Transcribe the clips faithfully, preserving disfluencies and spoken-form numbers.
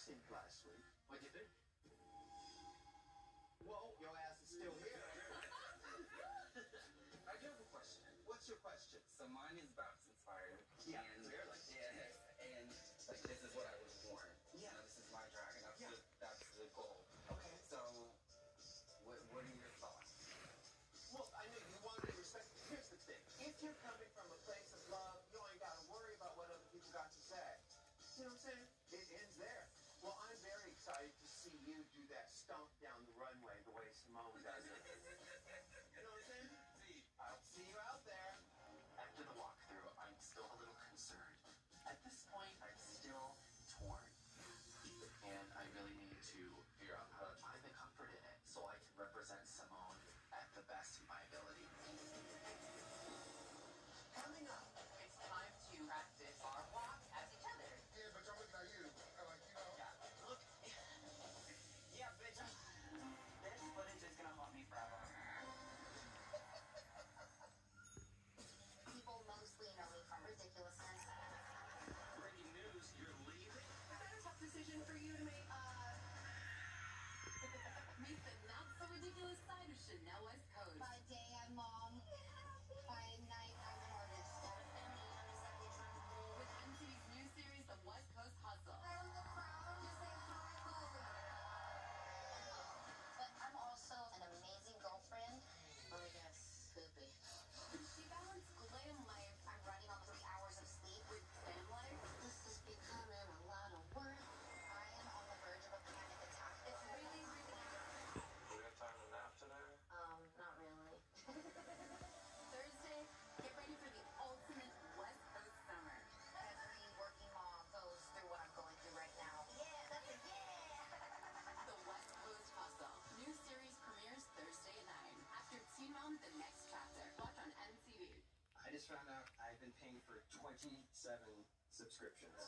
sink last week. What'd you think? Whoa, your ass is still here. I do have a question. What's your question? So mine is about inspired. Yeah, and, clearly. Yeah, and like this is what I was born. Yeah. You know, this is my dragon. That's, Yeah. the, that's the goal. Okay. So, what, what are your thoughts? Well, I know you want to be respected. Here's the thing. If you're coming from a place of love, you ain't got to worry about what other people got to say. You know what I'm saying? It ends there. Well, I'm very excited to see you do that stomp down the runway the way Simone does it. You know what I'm saying? See, I'll see you out there. After the walkthrough, I'm still a little concerned. At this point, I'm still torn. And I really need to figure out how to find the comfort in it so I can represent Simone at the best of my ability. Coming up, It's time to practice our walk as each other. Yeah, but I'm looking at you. I'm like, you know. Yeah, look. Yeah, bitch. This footage is gonna haunt me forever. People mostly know me from ridiculousness. breaking news, you're leaving? Is that a tough decision for you to make? Uh, Meet the not so ridiculous side of Chanel West Coast. by day I'm mom. By night I'm an artist. With M T V's new series, The West Coast Hustle. I was the crowd to say hi, Chloe. But I'm also an amazing girlfriend. Or I guess could be. She balanced glam life I'm running on three hours of sleep. with fam life. This is becoming a lot of work. I am on the verge of a panic attack. It's really, really Do we have time to nap today? Um, not really. Thursday. Get ready for the ultimate West Coast summer. Every working mom goes through what I'm going through right now. Yeah, that's a yeah. The West Coast Hustle. New series premieres Thursday at nine. After Teen Mom, the next chapter. Watch on M T V. I just found out I've been paying for twenty-seven subscriptions.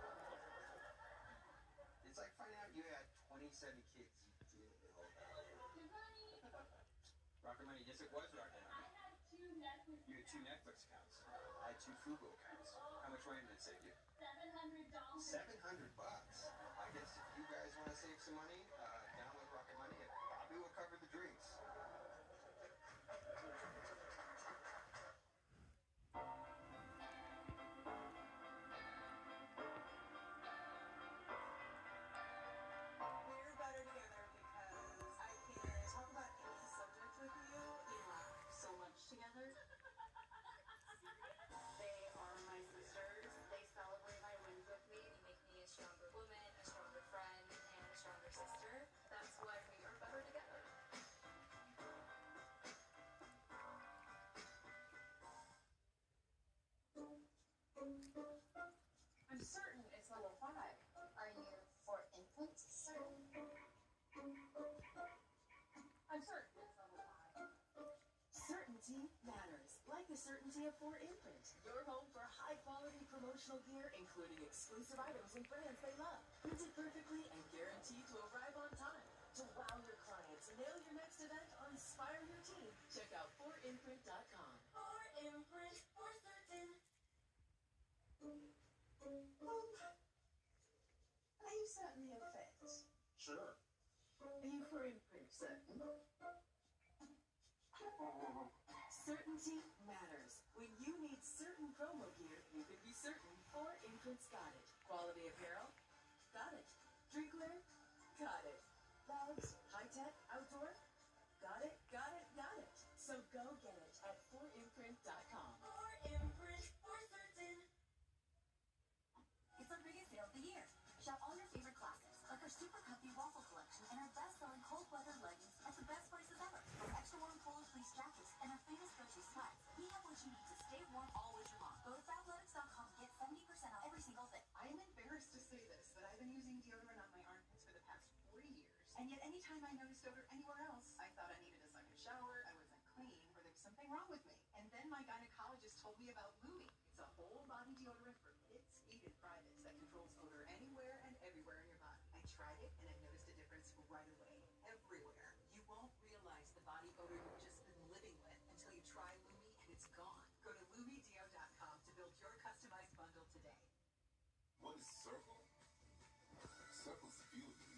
It's like finding out you had twenty-seven kids you didn't know about. Rocket Money, yes it was Rocket Money. I had two Netflix. You had two Netflix accounts. I had two Fubo accounts. How much money did it save you? Seven hundred dollars. Seven hundred bucks. I guess if you guys want to save some money, uh, download Rocket Money. It probably will cover the drinks. We're better together because I can talk about any subject with you. We laugh so much together. They are my sisters. They celebrate my wins with me. They make me a stronger woman, a stronger friend, and a stronger sister. That's why we are better together. I'm certain it's level five. Are you for infants, sir? I'm certain it's level five. Certainty matters, like the certainty of four Imprint. Your home for high-quality promotional gear, including exclusive items and brands they love. Printed perfectly and guaranteed to arrive on time. To wow your clients, nail your next event, or inspire your team, check out four imprint dot com. For imprint, for certain. Are you certainly a fit? Sure. Are you for imprint certain? Certainty matters. When you need certain promo gear, you can be certain four Imprint's got it. Quality apparel? Got it. Drinkware? Got it. Bags? High-tech? Outdoor? Got it, got it, got it. So go get it at four imprint dot com. For imprint, for certain. It's our biggest sale of the year. Shop all your favorite classics, like our super comfy waffle collection and our best-selling cold weather leggings at the best prices ever. With extra warm polo fleece jackets and our famous stretchy sweats, we have what you need to stay warm all winter long. Go to fabletics dot com to get seventy percent off every single thing. I am embarrassed to say this, but I've been using deodorant on my armpits for the past forty years. And yet anytime I noticed odor anywhere else, I thought I needed a second shower, I wasn't clean, or there was something wrong with me. And then my gynecologist told me about Lumi. It's a whole body deodorant for kids, feet, and privates that controls odor anywhere and everywhere in your body. I tried it and I noticed a difference right away. Everywhere. You won't realize the body odor you've just been living with until you try Lumi and it's gone. Go to lumi deo dot com to build your customized bundle today. What is circle? surplus of fuel.